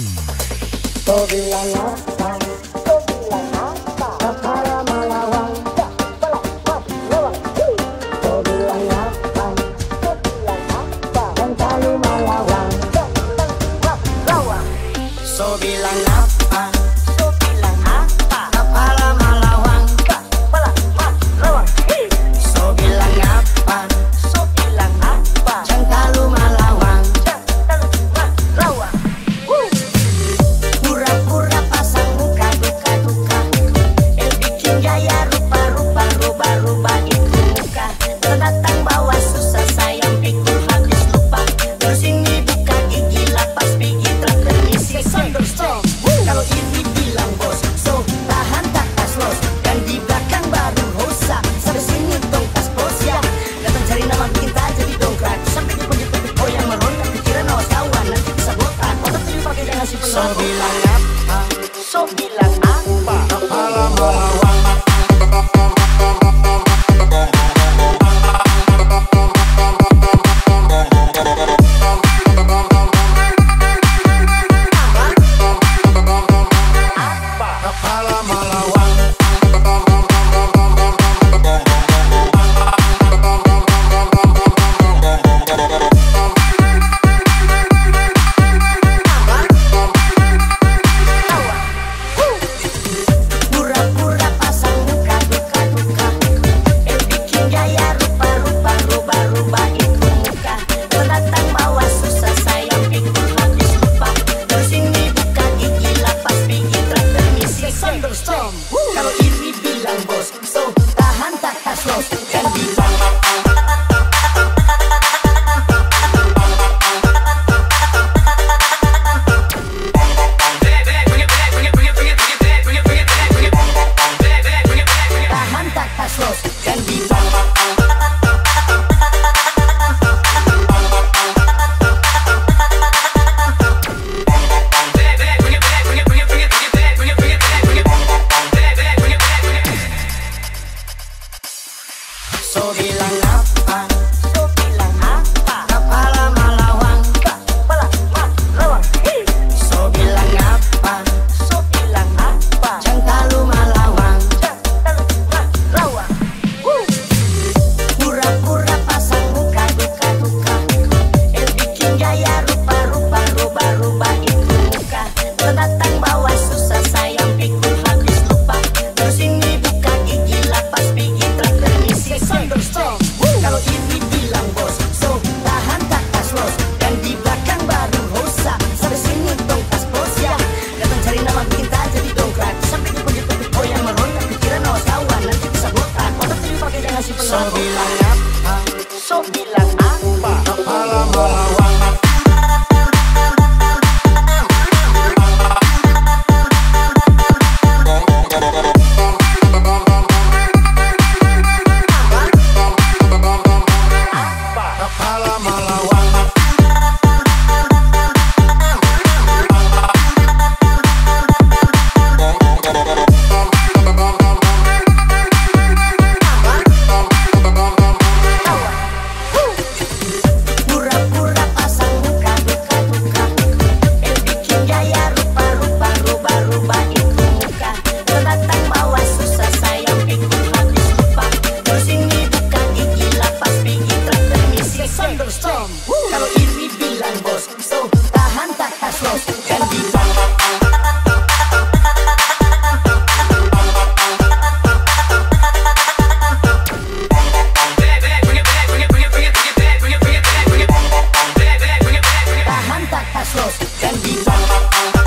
Kau bilang apa? Kapala Malawang. Kau bilang apa? Terbaru Malawang. So bilang apa? Kapala Malawang. So bilang apa? Terbaru Malawang. Pura-pura pasang muka duka-duka, bikin gaya rupa-rupa, rubah-rubah itu muka. Terdatang bawa susah sayang, pikul habis lupa. Terus ini buka gigi lapas, pergi terpermisi thunderstorm. Kalau ini bilang bos, so tahan tak tas los. Dan di belakang baru hosa, sampai sini tongkas bos ya. Datang cari nama kita jadi dongkrak, sampai di penjepit yang merontak. Pikiran awas kawan, nanti bisa botak. Otak ini pakai jangan si pelak. So bilang apa? So bilang apa? Kapala Malawang. Kapala Malawang. Pura-pura pasang muka duka-duka, bikin gaya rupa-rupa, rubah-rubah itu muka. Terdatang bawa susah sayang, pikul habis lupa. Terus ini buka gigi lapas, pergi terpermisi thunderstorm. Kalau ini bilang bos, so tahan tak tas los. Dan bilang tahan tak tas los. Dan bilang so bilang apa? Kapala Malawang. So bilang apa? Terbaru Malawang. Pura-pura pasang muka duka-duka, bikin gaya rupa-rupa, rubah-rubah itu muka. Terdatang bawa susah sayang, pikul habis lupa. Terus ini buka gigi lapas, pergi terpermisi thunderstorm. Kalau ini bilang bos, so tahan tak tas los. Dan di belakang baru hosa, sampai sini tongkas bos ya. Datang cari nama kita jadi dongkrak, sampai di penjepit yang merontak. Pikiran awas kawan, nanti bisa botak. Otak ini pakai jangan si pelak. So bilang apa? So bilang apa? Kapala Malawang. Kapala Malawang. Pura-pura pasang muka duka-duka, bikin gaya rupa-rupa, rubah-rubah itu muka. Terdatang bawa susah sayang, pikul habis lupa. Terus ini buka gigi lapas, pergi terpermisi thunderstorm. Kalau ini bilang bos, so tahan tak tas los. Dan bilang tahan tak tas los. Dan bilang